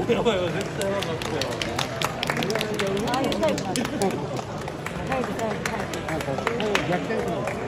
やばいわ、絶対分かったよ。 ああいうタイプなんです。早く早く早く。 逆転するんです。